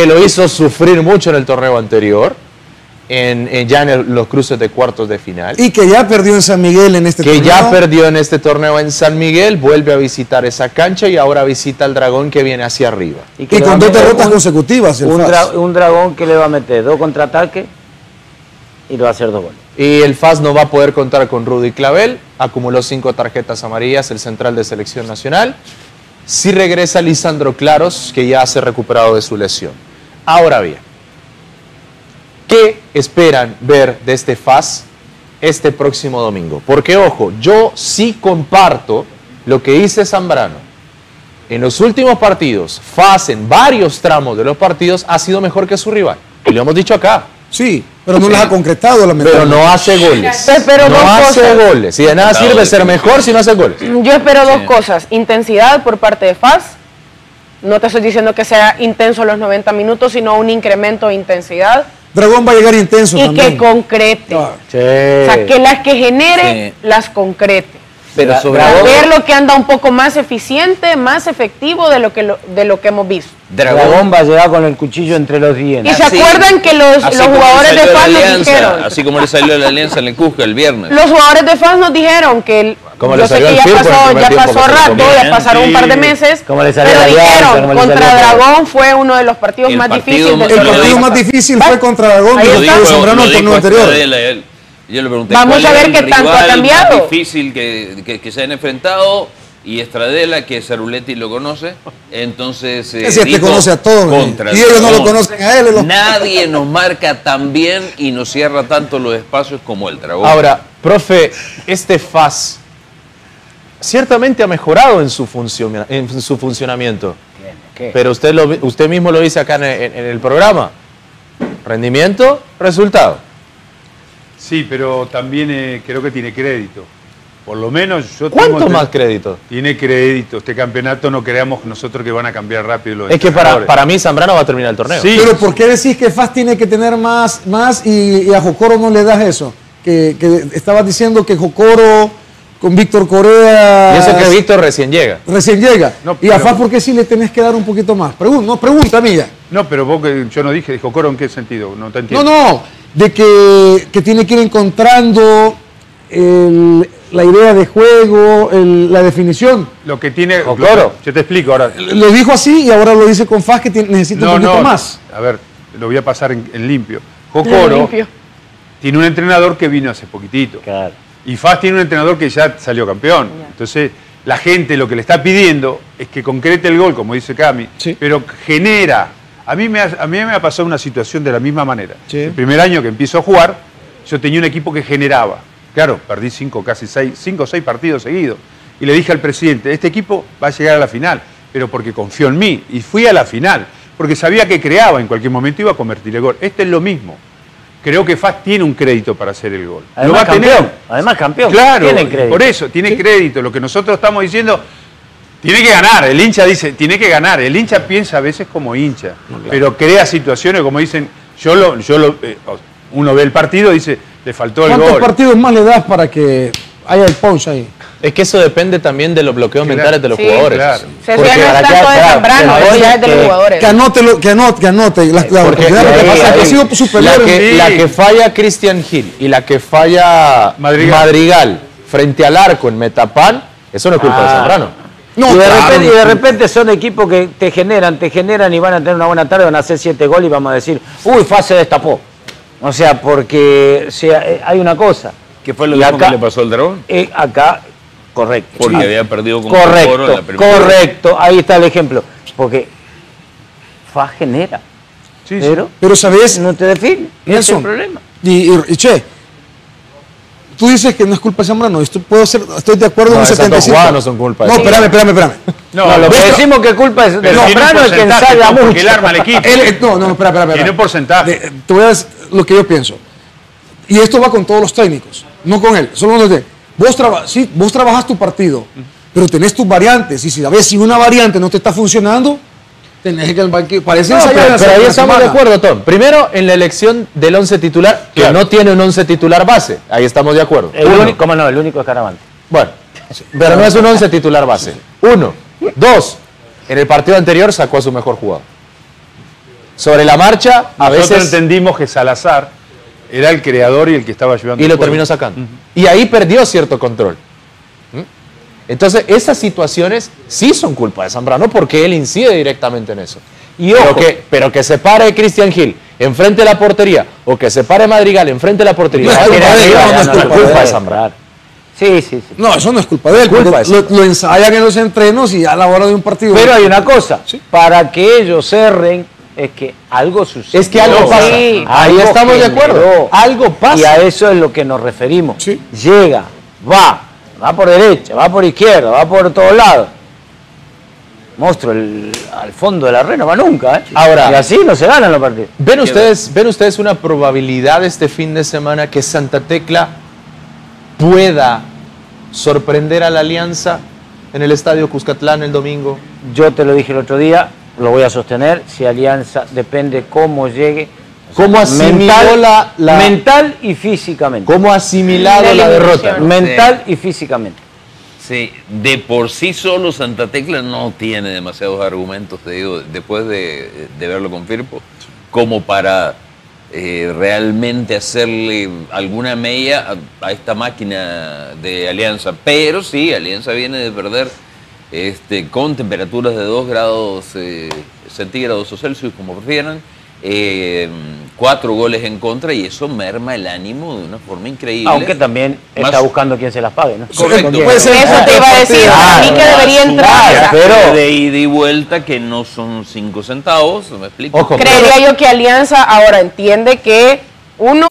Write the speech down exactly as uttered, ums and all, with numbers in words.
que lo hizo sufrir mucho en el torneo anterior, en, en ya en el, los cruces de cuartos de final. Y que ya perdió en San Miguel en este que torneo. Que ya perdió en este torneo en San Miguel, vuelve a visitar esa cancha y ahora visita al Dragón que viene hacia arriba. Y, y con dos derrotas un, consecutivas. El un, dra un Dragón que le va a meter dos contraataques y le va a hacer dos goles. Y el F A S no va a poder contar con Rudy Clavel, acumuló cinco tarjetas amarillas, el central de selección nacional. Sí regresa Lisandro Claros, que ya se ha recuperado de su lesión. Ahora bien, ¿qué esperan ver de este F A S este próximo domingo? Porque, ojo, yo sí comparto lo que dice Zambrano. En los últimos partidos, F A S en varios tramos de los partidos ha sido mejor que su rival. Y lo hemos dicho acá. Sí, pero no sí. las ha concretado. Pero no hace goles. Espero no hace cosas. goles. Y de nada sirve ser mejor si no hace goles. Yo espero dos sí. cosas. Intensidad por parte de F A S. No te estoy diciendo que sea intenso los noventa minutos, sino un incremento de intensidad. Dragón va a llegar intenso y también. que concrete. Ah. Sí. O sea, que las que genere, sí. las concrete. Pero sobre Dragón, ver lo que anda un poco más eficiente, más efectivo de lo que, lo, de lo que hemos visto. Dragón, Dragón va a llegar con el cuchillo entre los dientes. Y se así, acuerdan que los, los jugadores de F A S nos dijeron... Así como le salió la alianza en el Cusco el viernes. Los jugadores de F A S nos dijeron que... El, yo sé que ya pasó, ya pasó rato, ya pasaron sí. un par de meses, como le pero dijeron, como contra Dragón fue uno de los partidos el más partido difíciles. Más, del el partido más difícil fue contra Dragón, ahí lo dijo Zambrano el torneo anterior. Yo le pregunté, vamos a ver qué tanto ha cambiado. Más difícil que, que, que se han enfrentado, y Estradela, que Ceruleti lo conoce, entonces eh, ese te conoce a todos, y ellos no lo conocen a él. Los... Nadie nos marca tan bien y nos cierra tanto los espacios como el Dragón. Ahora, profe, este F A S ciertamente ha mejorado en su, funciona, en su funcionamiento, ¿Qué? pero usted, lo, usted mismo lo dice acá en el, en el programa, rendimiento, resultado. Sí, pero también eh, creo que tiene crédito. Por lo menos yo ¿Cuánto tengo más crédito? Tiene crédito. Este campeonato no creamos nosotros que van a cambiar rápido los Es que para, para mí Zambrano va a terminar el torneo. Sí. Pero ¿por qué decís que F A S tiene que tener más, más y, y a Jocoro no le das eso? Que, que estabas diciendo que Jocoro con Víctor Corea... Y eso que Víctor recién llega. Recién llega. No, y a F A S, ¿por qué sí le tenés que dar un poquito más? Pregun no, pregunta mía. No, pero vos que yo no dije, Jocoro, ¿en qué sentido? No te entiendo. No, no. De que, que tiene que ir encontrando el, la idea de juego, el, la definición. Lo que tiene... Oh, claro. Yo te explico ahora. Lo dijo así y ahora lo dice con F A S que tiene, necesita no, un poquito no, más. A ver, lo voy a pasar en, en limpio. Jocoro limpio. tiene un entrenador que vino hace poquitito. Claro. Y F A S tiene un entrenador que ya salió campeón. Yeah. Entonces, la gente lo que le está pidiendo es que concrete el gol, como dice Cami, sí. pero genera... A mí, me ha, a mí me ha pasado una situación de la misma manera. Sí. El primer año que empiezo a jugar, yo tenía un equipo que generaba. Claro, perdí cinco, casi seis, cinco o seis partidos seguidos. Y le dije al presidente, este equipo va a llegar a la final, pero porque confió en mí. Y fui a la final, porque sabía que creaba, en cualquier momento iba a convertir el gol. Este es lo mismo. Creo que F A S tiene un crédito para hacer el gol. Además, lo va a campeón. tener. Además, campeón. Claro, tiene crédito. Por eso, tiene ¿Sí? crédito. Lo que nosotros estamos diciendo... Tiene que ganar, el hincha dice, tiene que ganar. El hincha piensa a veces como hincha, no, claro. pero crea situaciones como dicen, yo lo, yo lo, eh, uno ve el partido y dice, le faltó el gol. ¿Cuántos partidos más le das para que haya el punch ahí? Es que eso depende también de los bloqueos claro. mentales de los sí, jugadores. Claro. Se no es tanto de Zambrano, eso ya es de los jugadores. Que anote, lo, que anote, que anote. La, la Porque la, ahí, que pasa, ahí, ha sido superior. La que, sí. la que falla Cristian Gil y la que falla Madrigal, Madrigal frente al arco en Metapan, eso no es culpa ah. de Zambrano. No, y, de repente, y de repente son equipos que te generan, te generan y van a tener una buena tarde, van a hacer siete goles y vamos a decir, uy, F A S se destapó. O sea, porque o sea, hay una cosa. ¿Qué fue lo mismo que le pasó al Dragón? Eh, acá, correcto. Porque sí. había perdido con correcto, Coro en la primera. Correcto, ahí está el ejemplo. Porque F A S genera. Sí, pero, sí. pero sabes, no te define. Ese es el problema. Y, y, y che, tú dices que no es culpa de Zambrano, esto puedo ser, estoy de acuerdo no, en un setenta y cinco. No son culpa de No, espérame, espérame, espérame. No, no lo que decimos que culpa es de Zambrano es que ensaya mucho. Él arma el equipo. Él, no, no, espera, espera, espera. Tiene un porcentaje. De, te voy a decir lo que yo pienso. Y esto va con todos los técnicos, no con él. Solo uno de vos, traba, sí, vos trabajas tu partido, pero tenés tus variantes. Y si a ver si una variante no te está funcionando, tenés que el banquillo. Parece no, pero, pero ahí estamos de acuerdo, Tom. Primero, en la elección del once titular, que claro. no tiene un once titular base. Ahí estamos de acuerdo. El único, ¿cómo no? El único es Caravante. Bueno, pero no es un once titular base. Uno. Dos. En el partido anterior sacó a su mejor jugador. sobre la marcha, a Nosotros veces... entendimos que Salazar era el creador y el que estaba llevando Y el lo juego. terminó sacando. Uh-huh. Y ahí perdió cierto control. ¿Mm? Entonces, esas situaciones sí son culpa de Zambrano porque él incide directamente en eso. Y pero, que, pero que se pare Cristian Gil enfrente de la portería o que se pare Madrigal enfrente de la portería. No es culpa de él, no es culpa, culpa de Zambrano. Sí, sí, sí. No, eso no es culpa de él. Culpa Lo, lo ensayan en los entrenos y a la hora de un partido. Pero hay una cosa, ¿sí? Para que ellos cerren, es que algo sucede. Es que algo pasa. Sí. Ahí algo estamos de acuerdo. Algo pasa. Y a eso es lo que nos referimos. Sí. Llega, va, va por derecha, va por izquierda, va por todos lados. Monstruo, el, al fondo de la red no va nunca, ¿eh? Ahora, y así no se ganan los partidos. ¿Ven ustedes, ¿Ven ustedes una probabilidad este fin de semana que Santa Tecla pueda sorprender a la Alianza en el Estadio Cuscatlán el domingo? Yo te lo dije el otro día, lo voy a sostener, si Alianza depende cómo llegue. ¿Cómo asimiló mental, la, la... mental y físicamente. ¿Cómo ha asimilado la, la derrota? Mental sí. y físicamente. Sí, de por sí solo Santa Tecla no tiene demasiados argumentos, te digo, después de, de verlo con Firpo, como para eh, realmente hacerle alguna mella a, a esta máquina de Alianza. Pero sí, Alianza viene de perder este, con temperaturas de dos grados eh, centígrados o Celsius, como prefieran, eh, cuatro goles en contra, y eso merma el ánimo de una forma increíble. Aunque también está Más... buscando quien se las pague, ¿no? Correcto. Puede ser. Eso te iba a decir, a mí que debería entrar. Pero de ida y vuelta que no son cinco centavos, ¿me explico? Ojo, creería yo que Alianza ahora entiende que uno